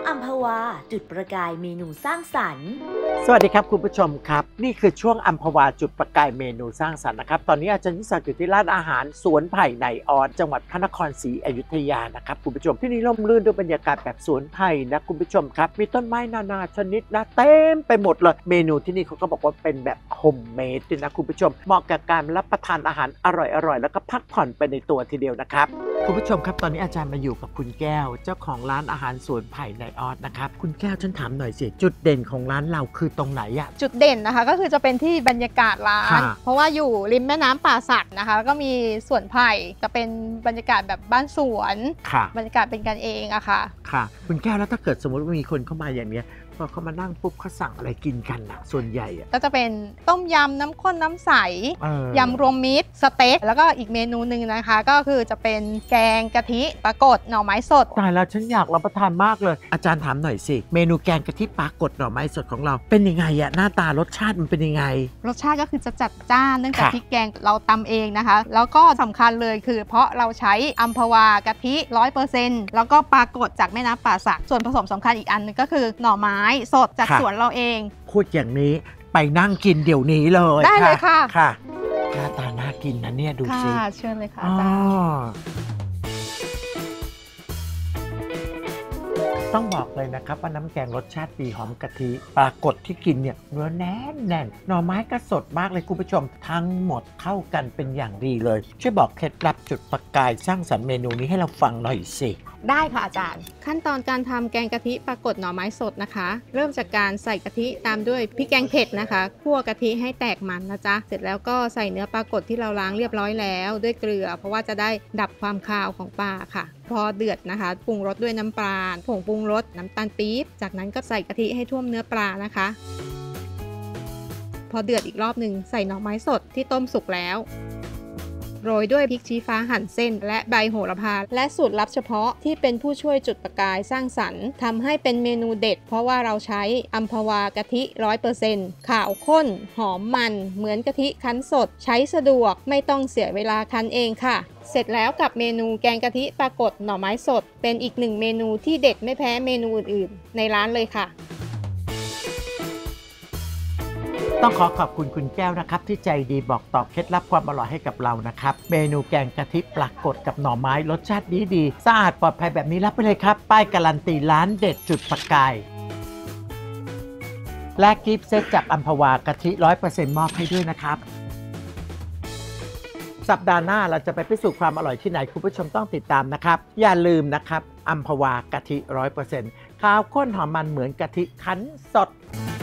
อัมพวาจุดประกายเมนูสร้างสรรค์สวัสดีครับคุณผู้ชมครับนี่คือช่วงอัมพวาจุดประกายเมนูสร้างสรรค์นะครับตอนนี้อาจารย์นิสักอยู่ที่ร้านอาหารสวนไผ่ในออนจังหวัดพระนครศรีอยุธยานะครับคุณผู้ชมที่นี่ร่มรื่นด้วยบรรยากาศแบบสวนไผ่นะคุณผู้ชมครับมีต้นไม้นานาชนิดนะเต็มไปหมดเลยเมนูที่นี่เขาก็บอกว่าเป็นแบบโฮมเมดด้วยนะคุณผู้ชมเหมาะกับการรับประทานอาหารอร่อยๆแล้วก็พักผ่อนไปในตัวทีเดียวนะครับคุณผู้ชมครับตอนนี้อาจารย์มาอยู่กับคุณแก้วเจ้าของร้านอาหารสวนไผ่ในออนนะครับคุณแก้วฉันถามหน่อยสิจุดเด่นของร้านเราคือตรงไหนอะจุดเด่นนะคะก็คือจะเป็นที่บรรยากาศร้านเพราะว่าอยู่ริมแม่น้ำป่าสักนะคะก็มีสวนไผ่จะเป็นบรรยากาศแบบบ้านสวนบรรยากาศเป็นกันเองอะค่ะค่ะคุณแก้วแล้วถ้าเกิดสมมติว่ามีคนเข้ามาอย่างเนี้ยพอเขามานั่งปุ๊บเขาสั่งอะไรกินกันอะส่วนใหญ่อะก็จะเป็นต้มยำน้ำข้นน้ำใสยำรวมมิตรสเต็กแล้วก็อีกเมนูหนึ่งนะคะก็คือจะเป็นแกงกะทิปลากดหน่อไม้สดตายแล้วฉันอยากรับประทานมากเลยอาจารย์ถามหน่อยสิเมนูแกงกะทิปลากดหน่อไม้สดของเราเป็นยังไงอะหน้าตารสชาติมันเป็นยังไงรสชาติก็คือจะจัดจ้านเนื่องจากพริกแกงเราตำเองนะคะแล้วก็สำคัญเลยคือเพราะเราใช้อัมพวากะทิ 100% แล้วก็ปลากดจากแม่น้ำป่าสักส่วนผสมสำคัญอีกอันนึงก็คือหน่อไม้สดจากสวนเราเองพูดอย่างนี้ไปนั่งกินเดี๋ยวนี้เลยได้เลยค่ะหน้าตาน่ากินนะเนี่ยดูสิเชิญเลยค่ะอาจารย์ต้องบอกเลยนะครับว่าน้ำแกงรสชาติดีหอมกะทิปลากดที่กินเนี่ยเนื้อแน่นหน่อไม้ก็สดมากเลยคุณผู้ชมทั้งหมดเข้ากันเป็นอย่างดีเลยช่วยบอกเคล็ดลับจุดประกายสร้างสรรค์เมนูนี้ให้เราฟังหน่อยสิได้ค่ะอาจารย์ขั้นตอนการทำแกงกะทิปลากดหน่อไม้สดนะคะเริ่มจากการใส่กะทิตามด้วยพริกแกงเผ็ดนะคะคั่วกะทิให้แตกมันนะจ๊ะเสร็จแล้วก็ใส่เนื้อปลากดที่เราล้างเรียบร้อยแล้วด้วยเกลือเพราะว่าจะได้ดับความคาวของปลาค่ะพอเดือดนะคะปรุงรสด้วยน้ำปลาผงปรุงรสน้ำตาลปี๊บจากนั้นก็ใส่กะทิให้ท่วมเนื้อปลานะคะพอเดือดอีกรอบหนึ่งใส่หน่อไม้สดที่ต้มสุกแล้วโรยด้วยพริกชี้ฟ้าหั่นเส้นและใบโหระพาและสูตรลับเฉพาะที่เป็นผู้ช่วยจุดประกายสร้างสรรค์ทำให้เป็นเมนูเด็ดเพราะว่าเราใช้อัมพวากะทิ 100% ขาวข้นหอมมันเหมือนกะทิคั้นสดใช้สะดวกไม่ต้องเสียเวลาคั้นเองค่ะเสร็จแล้วกับเมนูแกงกะทิปลากดหน่อไม้สดเป็นอีกหนึ่งเมนูที่เด็ดไม่แพ้เมนูอื่นๆในร้านเลยค่ะต้องขอบคุณคุณแก้วนะครับที่ใจดีบอกตอบเคล็ดลับความอร่อยให้กับเรานะครับเมนูแกงกะทิปลากดกับหน่อไม้รสชาติดีสะอาดปลอดภัยแบบนี้รับไปเลยครับป้ายการันตีร้านเด็ดจุดประกายและกิฟต์เซตจากอัมพวากะทิ 100% มอบให้ด้วยนะครับสัปดาห์หน้าเราจะไปพิสูจน์ความอร่อยที่ไหนคุณผู้ชมต้องติดตามนะครับอย่าลืมนะครับอัมพวากะทิ 100% ขาวข้นหอมมันเหมือนกะทิคั้นสด